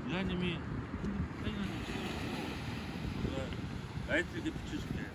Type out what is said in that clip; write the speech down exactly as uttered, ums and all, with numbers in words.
이사님이 사진 한장 찍어주고 내가 라이트 이렇게 비춰줄게.